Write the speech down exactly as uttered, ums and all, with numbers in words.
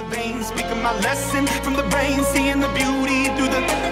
veins, speaking my lesson from the brain, seeing the beauty through the